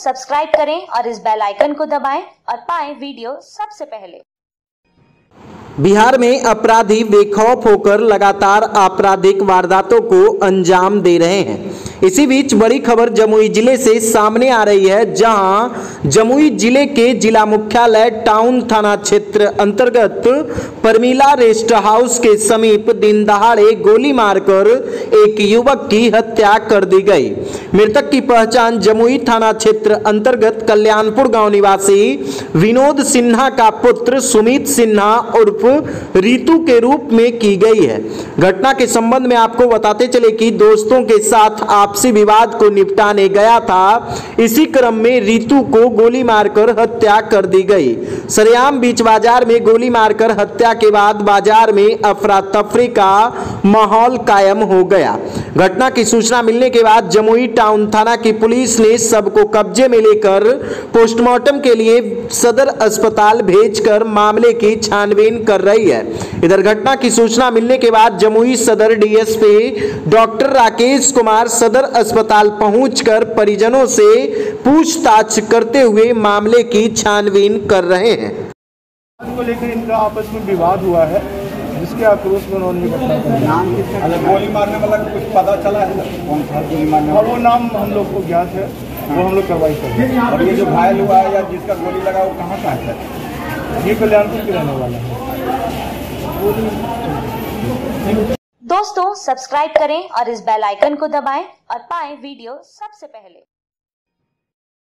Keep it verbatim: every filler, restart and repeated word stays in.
Subscribe करें और इस बेल आइकन को दबाएं और पाएं वीडियो सबसे पहले। बिहार में अपराधी बेखौफ होकर लगातार आपराधिक वारदातों को अंजाम दे रहे हैं। इसी बीच बड़ी खबर जमुई जिले से सामने आ रही है, जहां जमुई जिले के जिला मुख्यालय टाउन थाना क्षेत्र अंतर्गत परमीला रेस्ट हाउस के समीप दिन दहाड़े गोली मारकर एक युवक की हत्या कर दी गई। मृतक की पहचान जमुई थाना क्षेत्र अंतर्गत कल्याणपुर गांव निवासी विनोद सिन्हा का पुत्र सुमित सिन्हा उर्फ रीतू के रूप में की गई है। घटना के संबंध में आपको बताते चले कि दोस्तों के साथ आपसी विवाद को निपटाने गया था। इसी क्रम में रीतू को गोली मारकर हत्या कर दी गई। सरेआम बीच बाजार में गोली मारकर हत्या के बाद बाजार में अफरा तफरी का माहौल कायम हो गया। घटना की सूचना मिलने के बाद जमुई टाउन थाना की पुलिस ने सबको कब्जे में लेकर पोस्टमार्टम के लिए सदर अस्पताल भेजकर मामले की छानबीन कर रही है। इधर घटना की सूचना मिलने के बाद जमुई सदर डीएसपी डॉक्टर राकेश कुमार सदर अस्पताल पहुंचकर परिजनों से पूछताछ करते हुए मामले की छानबीन कर रहे हैं। को लेकर इनका आपस में विवाद हुआ है, जिसके आक्रोश में उन्होंने घटना की। गोली मारने वाला कुछ पता चला है कौन था गोली मारने वाला? वो नाम हम लोग को ज्ञात है, वो हम लोग कार्रवाई कर रहे हैं। और ये जो घायल हुआ है या जिसका गोली लगा वो कहाँ का है? ये कल्याणपुर के रहने वाला है। दोस्तों, सब्सक्राइब करें और इस बेल आइकन को दबाएं और पाएं वीडियो सबसे पहले।